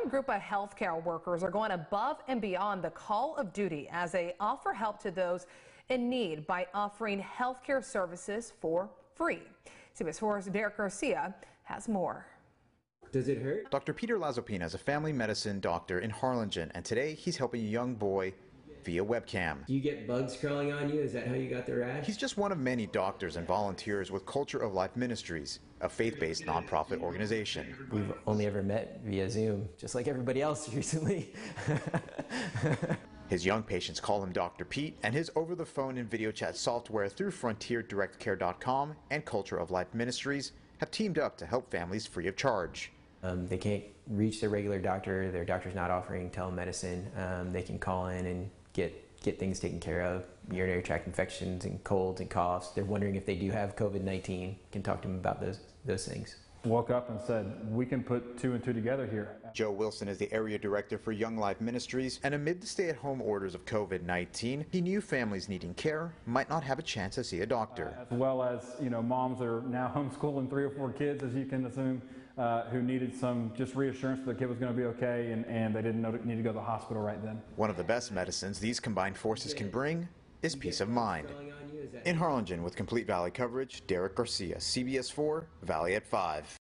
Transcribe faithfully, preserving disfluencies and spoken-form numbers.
growing group of healthcare workers are going above and beyond the call of duty as they offer help to those in need by offering healthcare services for free. C B S four's Derek Garcia has more. Does it hurt? Doctor Peter Lazopina is a family medicine doctor in Harlingen, and today he's helping a young boy via webcam. Do you get bugs crawling on you? Is that how you got the rash? He's just one of many doctors and volunteers with Culture of Life Ministries, a faith-based nonprofit organization. We've only ever met via Zoom, just like everybody else recently. His young patients call him Doctor Pete, and his over-the-phone and video chat software through Frontier Direct Care dot com and Culture of Life Ministries have teamed up to help families free of charge. Um, they can't reach their regular doctor. Their doctor's not offering telemedicine. Um, they can call in and get get things taken care of, urinary tract infections and colds and coughs. They're wondering if they do have COVID nineteen. Can talk to them about those those things. Woke up and said, we can put two and two together here. Joe Wilson is the area director for Young Life Ministries, and amid the stay-at-home orders of COVID nineteen, he knew families needing care might not have a chance to see a doctor. Uh, as well as, you know, moms are now homeschooling three or four kids, as you can assume, uh, who needed some just reassurance that their kid was going to be okay, and, and they didn't know to, need to go to the hospital right then. One of the best medicines these combined forces can bring is peace of mind. In Harlingen, with complete Valley coverage, Derek Garcia, C B S four, Valley at five.